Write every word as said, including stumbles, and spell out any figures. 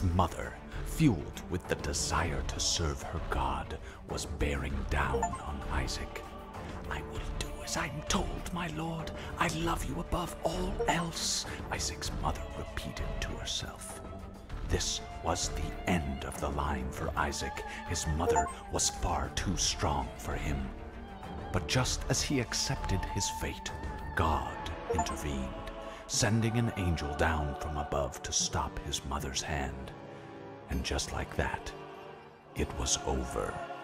mother, fueled with the desire to serve her God, was bearing down on Isaac. "I will do as I am told, my lord. I love you above all else," Isaac's mother repeated to herself. This was the end of the line for Isaac. His mother was far too strong for him. But just as he accepted his fate, God intervened, sending an angel down from above to stop his mother's hand. And just like that, it was over.